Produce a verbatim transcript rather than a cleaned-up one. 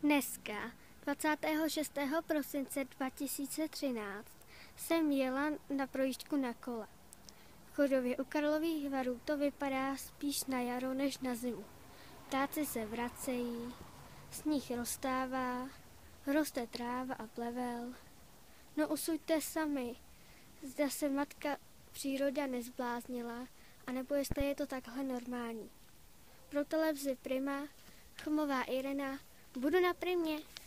Dneska, dvacátého šestého prosince dva tisíce třináct, jsem jela na projížďku na kole. V Chodově u Karlových Varů to vypadá spíš na jaro než na zimu. Ptáci se vracejí, sníh roztává, roste tráva a plevel. No usuďte sami, zda se matka příroda nezbláznila, anebo jestli je to takhle normální. Pro televizi Prima, Chmová Irena, budu na Primě.